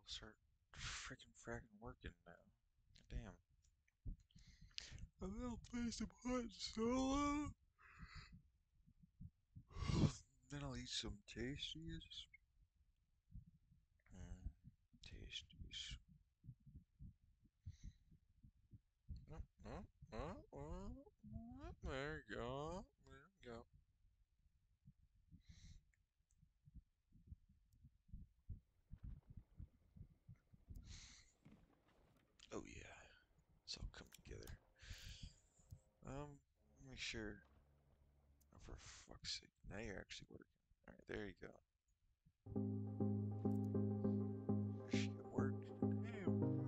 Start freaking fracking working now. Damn. I'm gonna play some hot solo. Then I'll eat some tasties. Tasties. There you go. There you go. Oh yeah. It's all come together. Make sure. Oh, for fuck's sake. Now you're actually working. Alright, there you go. Shit worked. Damn.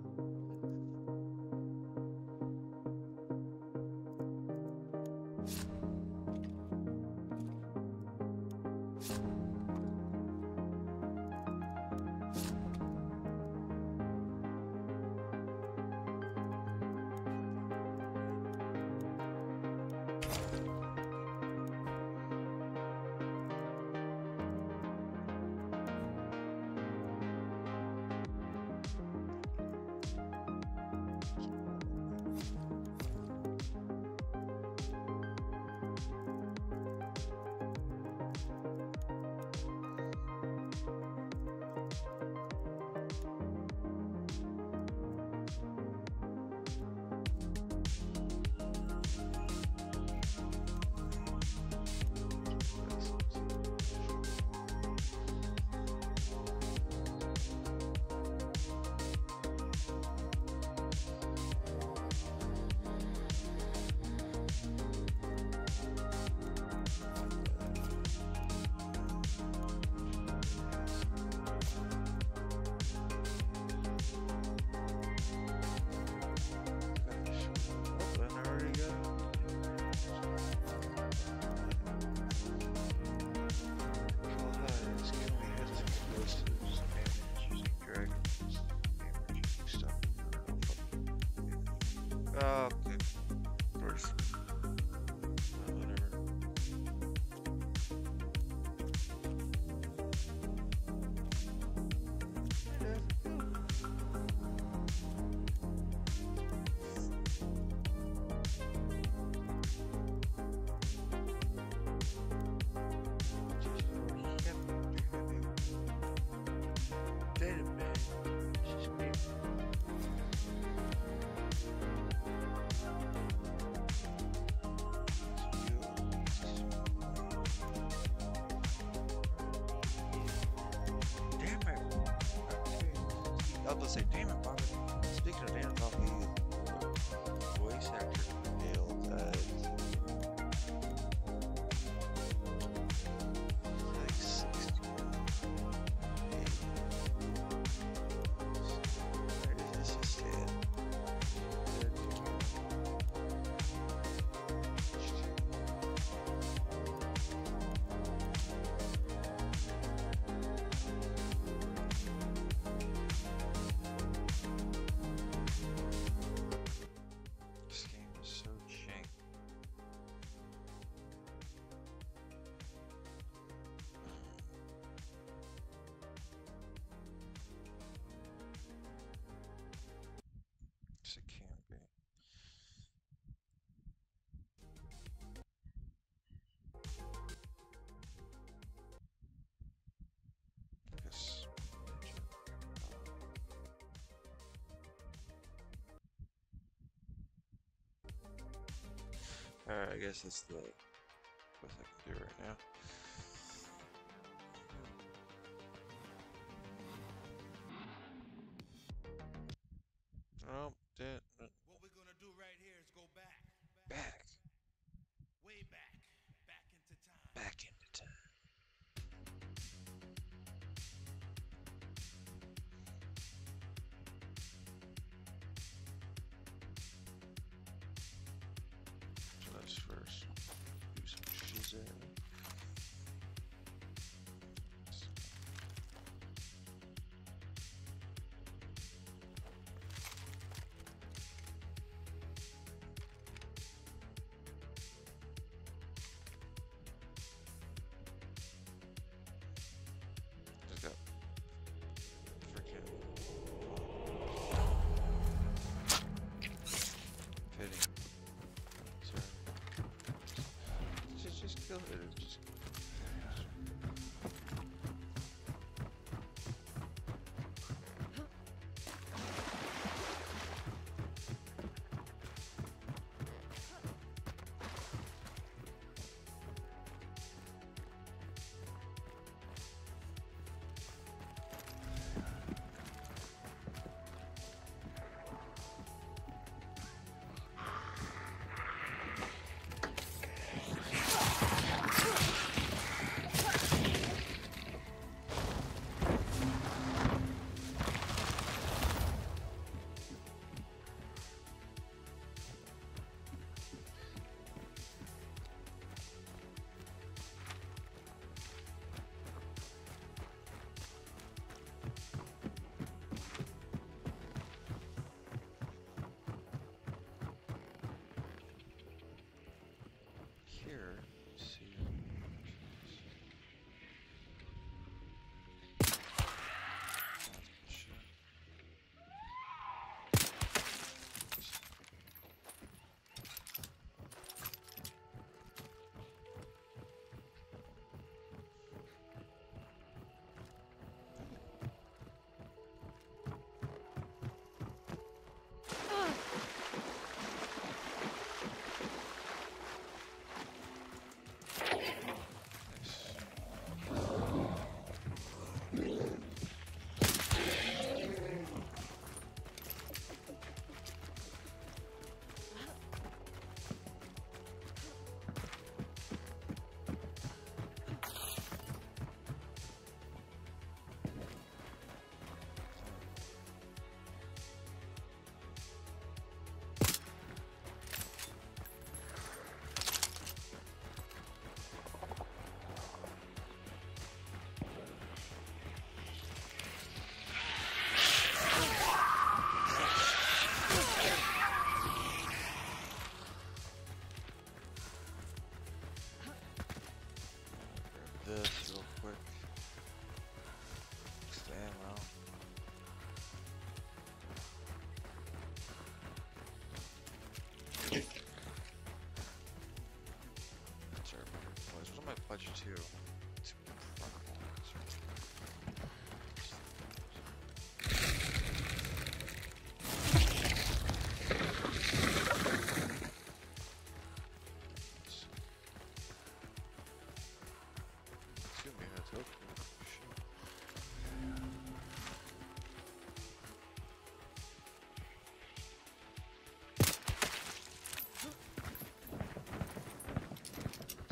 Okay. First. Whatever. I was gonna say, damn it, Bobby. Speaking of damn Bobby, voice actor failed. Like 60. Where did this just stand? This game is so jank. Yes, it can be. I guess. Alright, I guess that's the best I can do right now. Oh, dead. What we're gonna do right here is go back. Back. Way back. Back into time. Back into time. So let's first do some shizzer.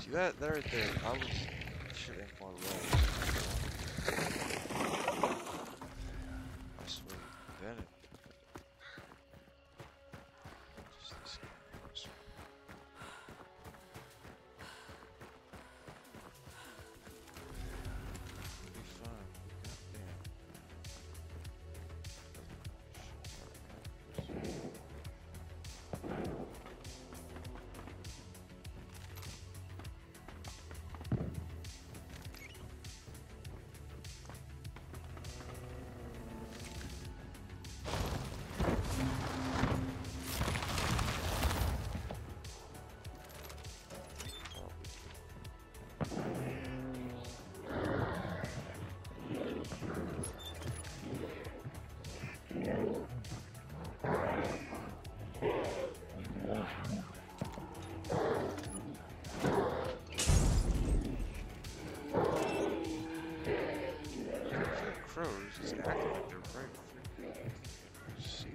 See that right there? I was should aim more right. I swear. Then it just this guy works. It'll be fun. Goddamn. Crows just acting like they're right freaking. See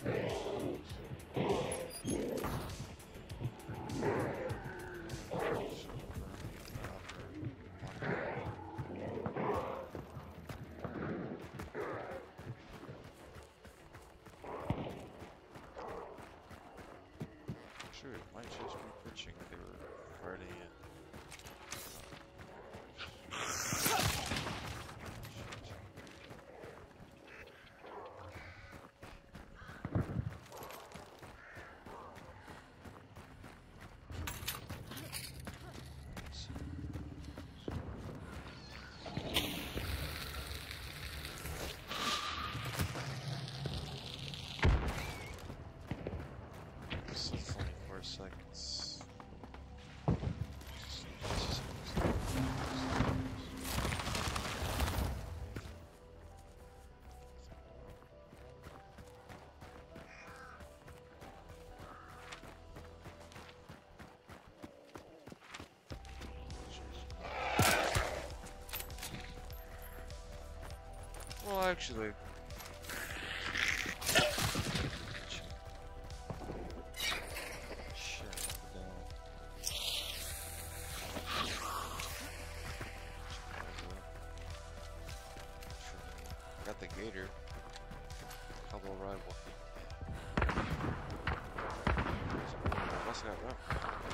sure, it might just be pitching that they were fighting in. This is 24 seconds. Well, actually, shit, got the gator. Couple rival. Must got rough.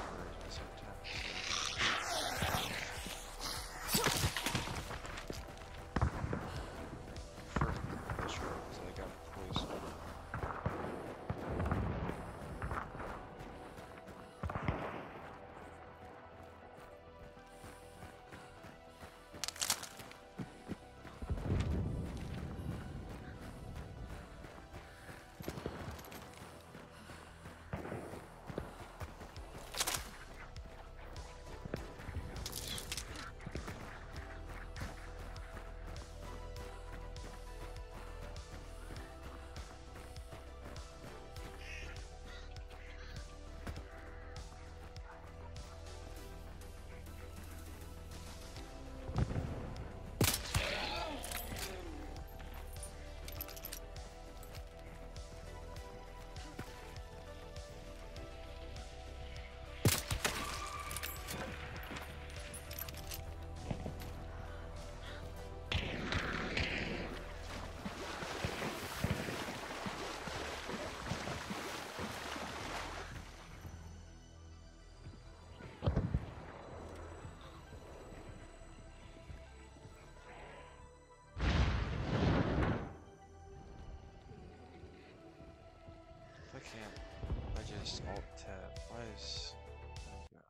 I can't. I just alt tab. Why is? Oh god.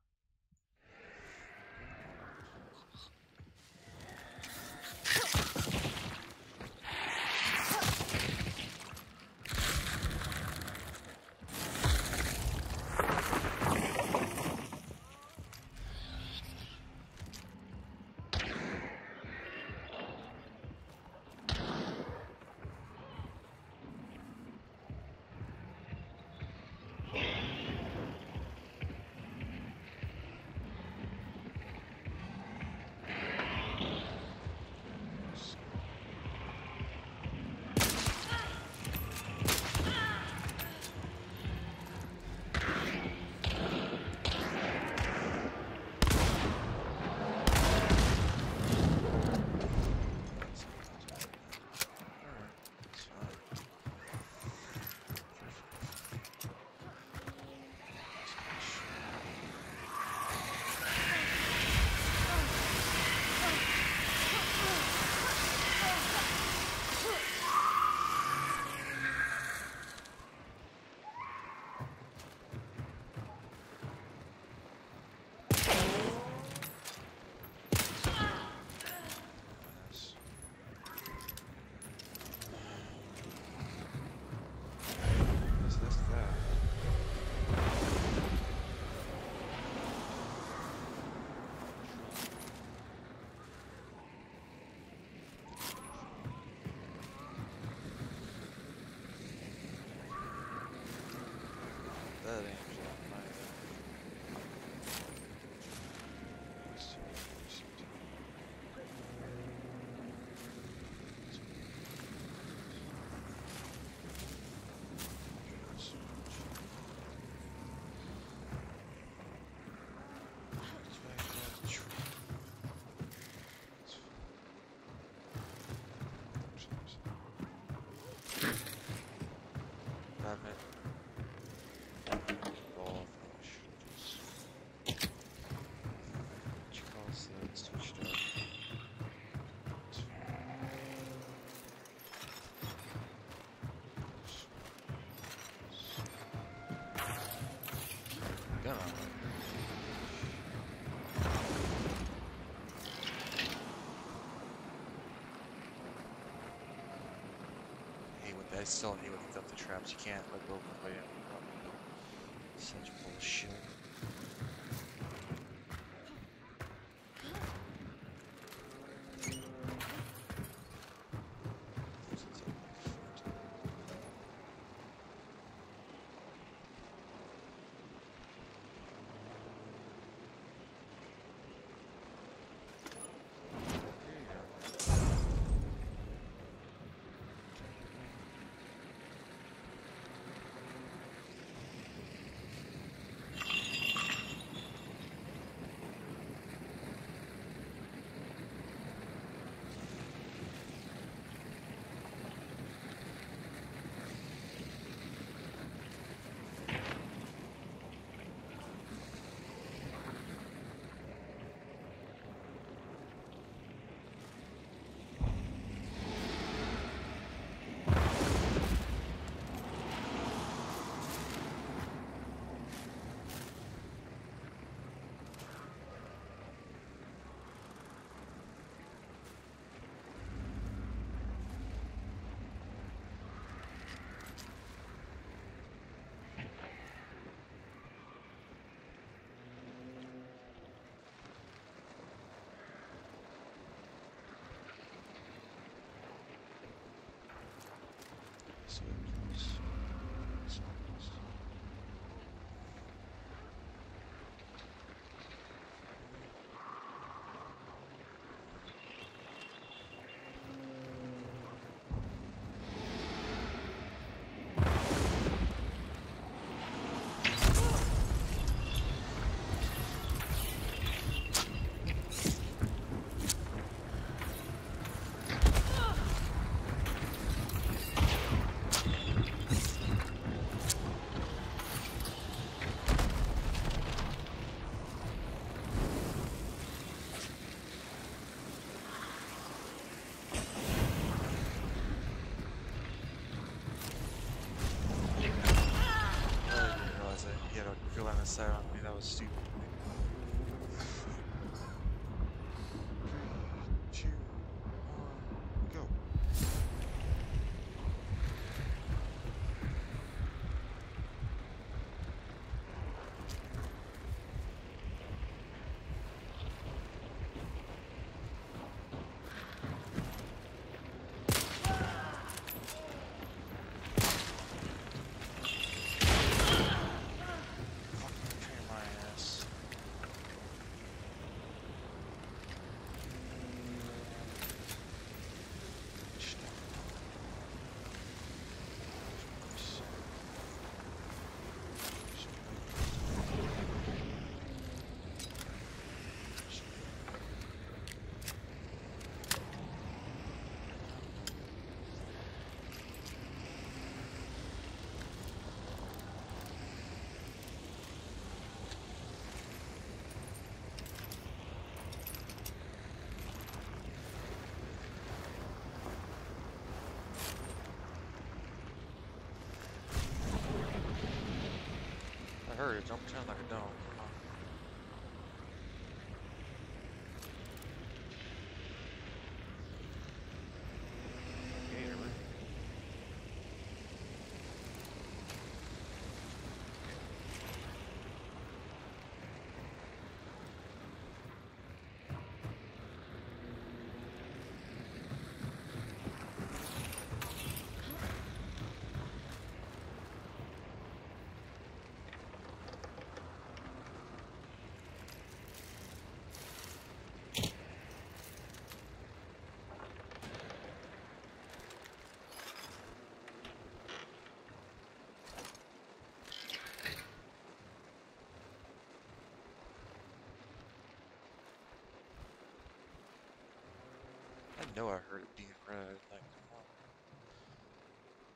Grab it. Ball finish. What you call this? Switch it up. Come on. I still hate when it's up the traps. You can't like go play it. Such bullshit. Side on me, that was stupid. 3, 2, 1, go. I heard it jump down like a dog. I know I heard it being red, like, come on.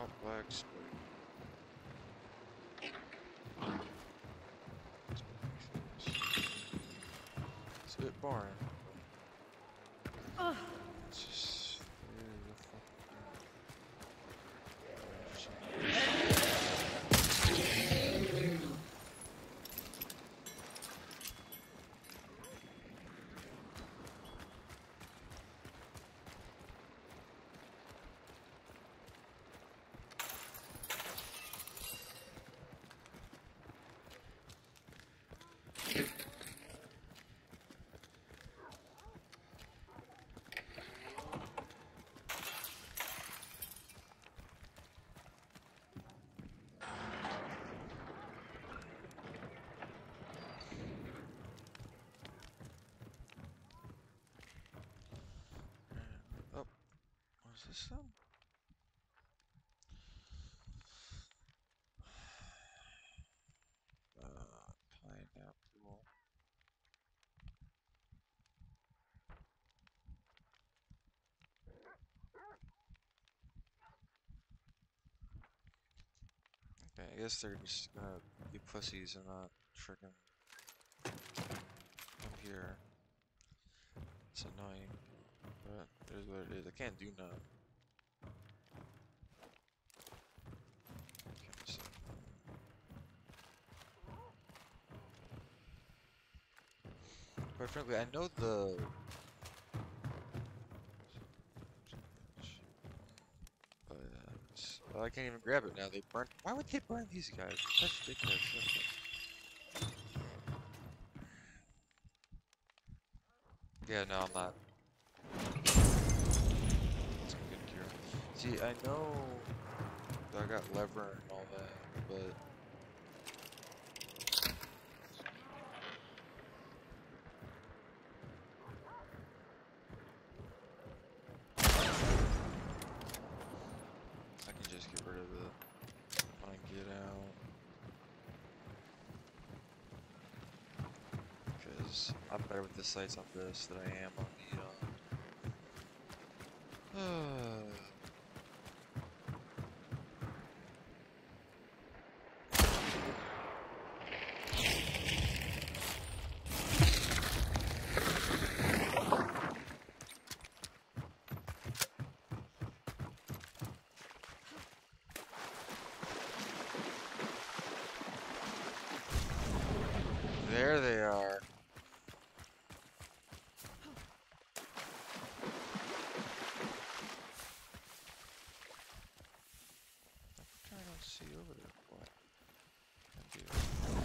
Oh, black spike. It's a bit boring. It's just the oh, what is this then? Pineapple. Okay, I guess they're just gonna be pussies and not freaking come here. It's annoying, but it is what it is. I can't do nothing. Can't say nothing. Quite frankly, I know the. But I can't even grab it now. They burnt. Why would they burn these guys? That's ridiculous. Yeah, no, I'm not. It's a good cure. See, I know that I got lever and all that, but. I can just get rid of it when I get out. Because I'm better with the sights on this than I am on the, There they are. I don't see over there. What? I do.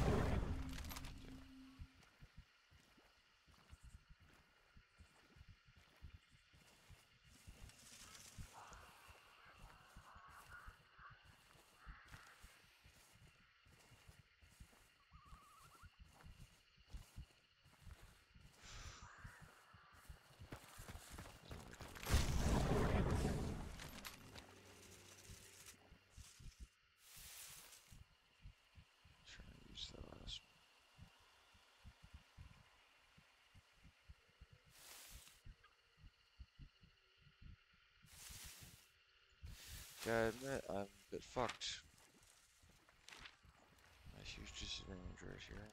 Trying to use that last one. Gotta admit, I'm a bit fucked. My huge disadvantage right here.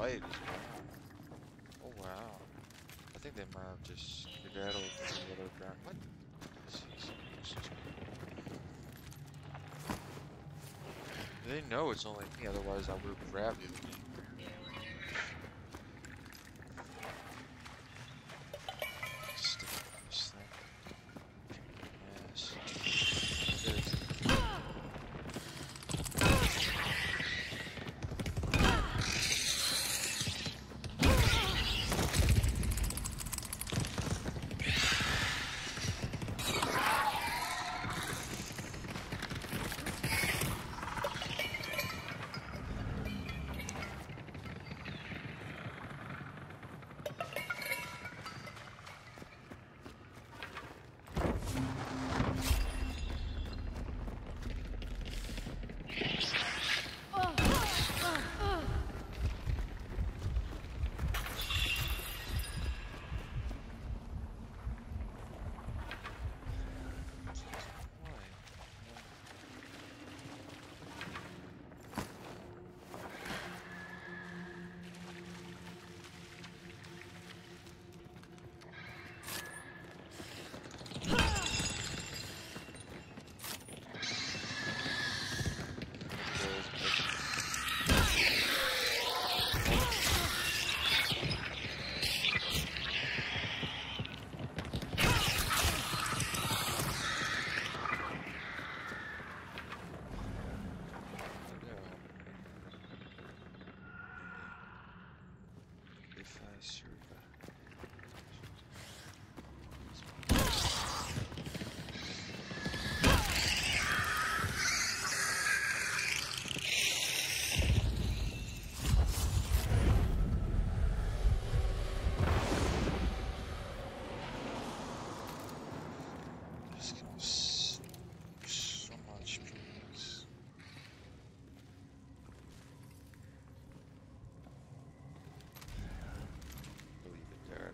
fight as well. Oh wow. I think they might have just skedaddled to the other ground. What? They know it's only me, otherwise I would have grabbed it. Stick this thing. Yes. So much peace. Leave it there.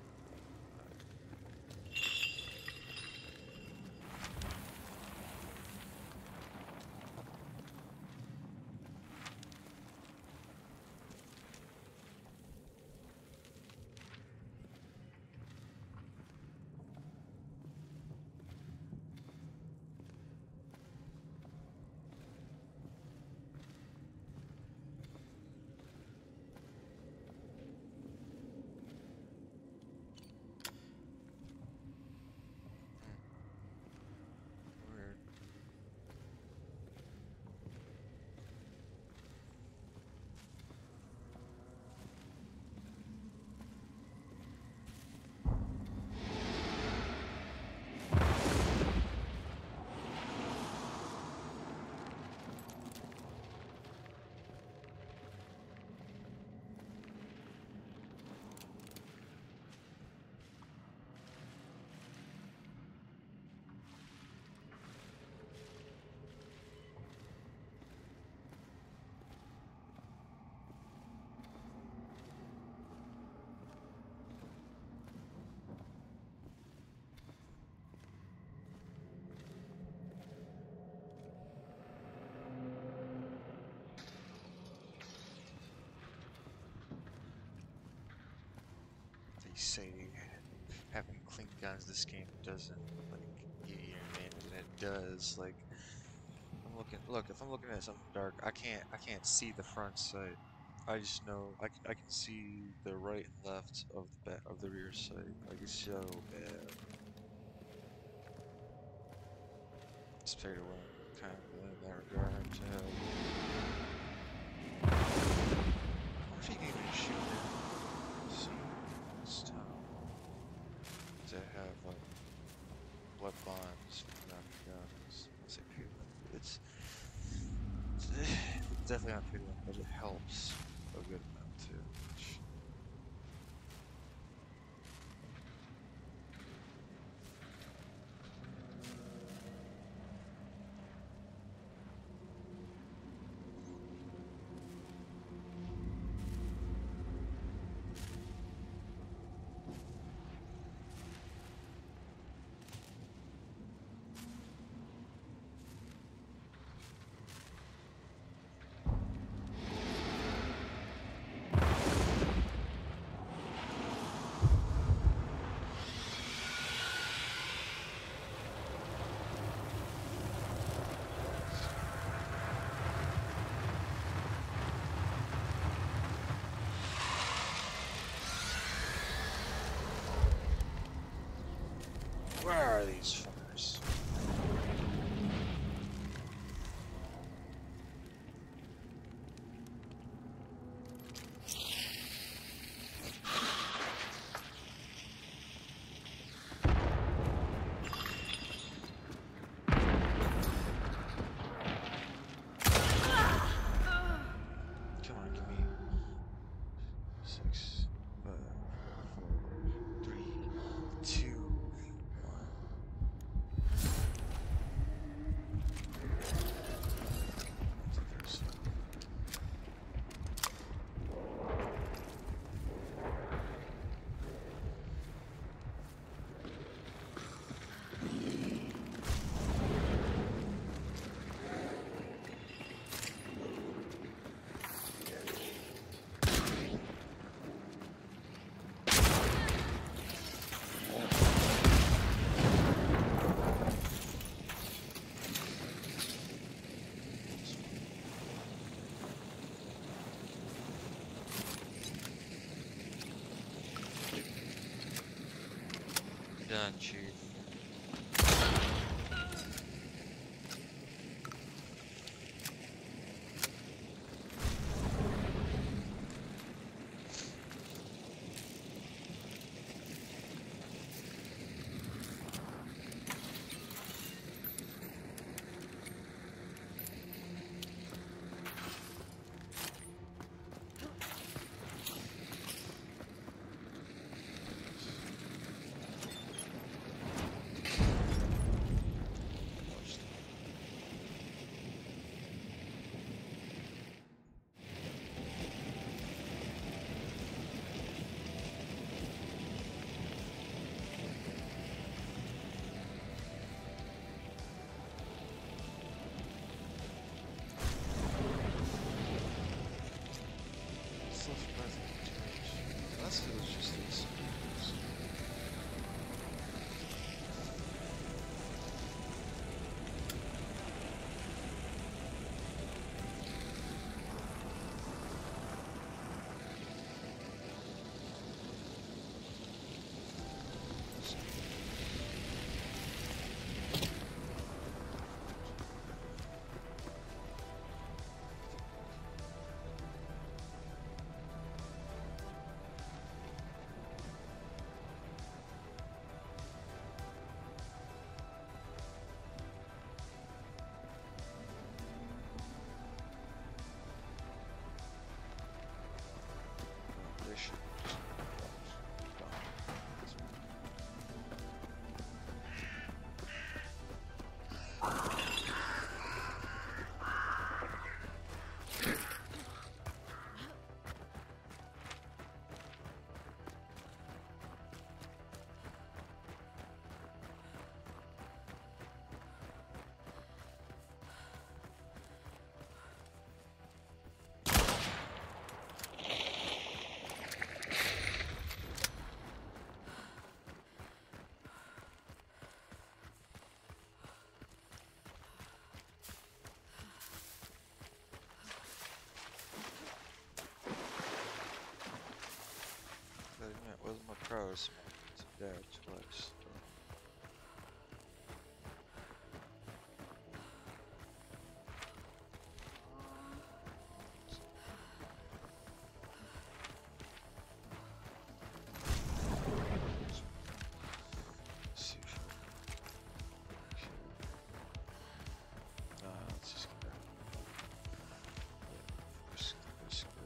Weird. They say having clean guns this game doesn't like give you an advantage, and it does. Like I'm looking, look, if I'm looking at something dark, I can't see the front sight. I just know I can see the right and left of the back of the rear sight. Like it's so bad. It's played around kind of in that regard. I wonder if you can even shoot it. See this town. Does it have blood bonds from that guns? Let's say it's it's definitely not P1, but it helps a good amount too. are these fuckers? Come on, give me 6, 5, 4, 3, 2, 1. Done, Chief. Unless it was just these. With my pros, it's dead twice. See if let's just get that. Risk good.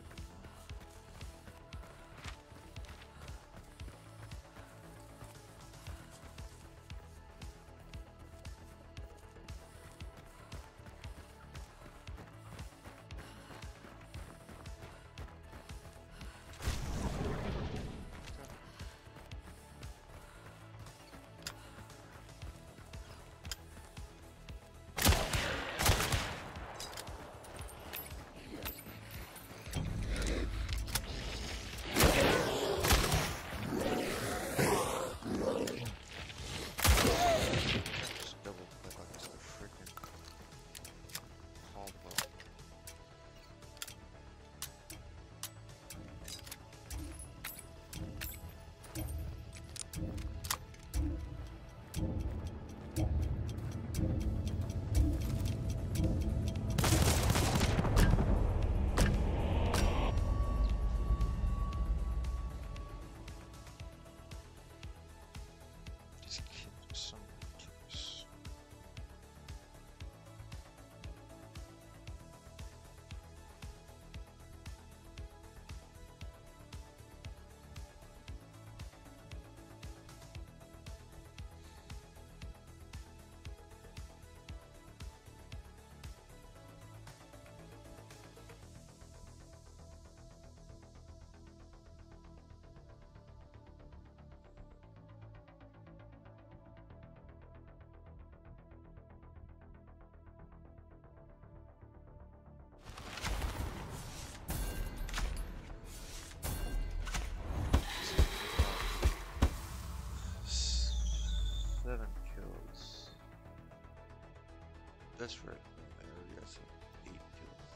That's right. I already got some 8 kills.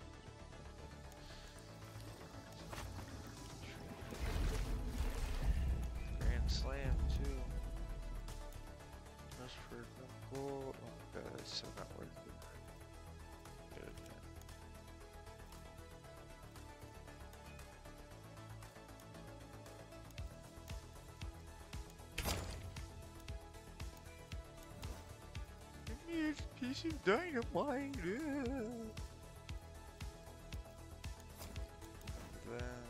Grand Slam too. Just for no gold. Oh my god, it's so not worth it. Good, man. I need a piece of dynamite. That.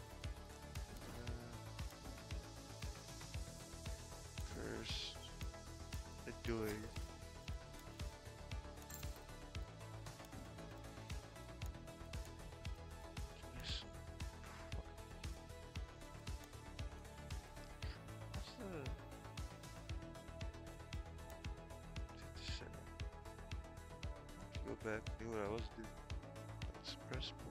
First, I do it. Give me some. What's the 57? Go back and do what I was doing. Let's press ball.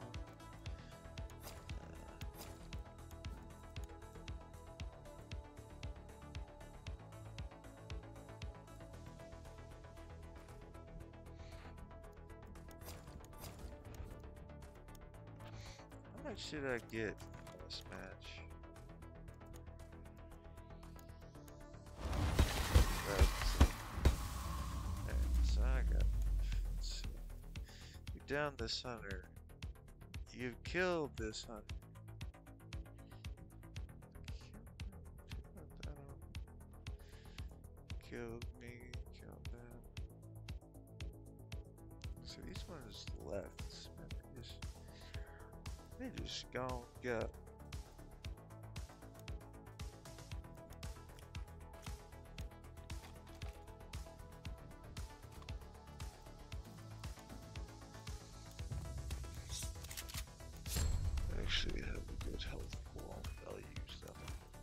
How much did I get from this match? So I got. Let's see. You down this hunter. You've killed this hunter. Killed me. Killed them. So these ones left. They just gone got. Actually have a good health pool. I'll use them.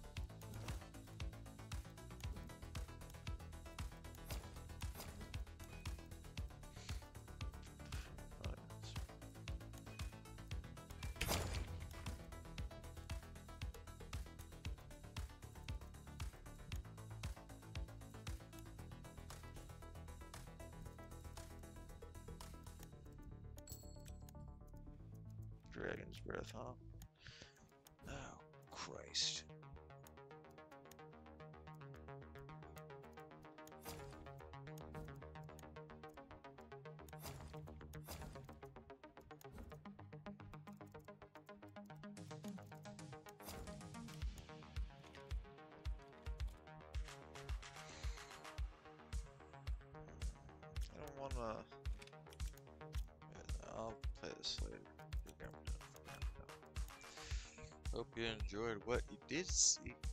Dragon's breath, huh? Oh, Christ. I don't wanna. I'll play this later. Hope you enjoyed what you did see.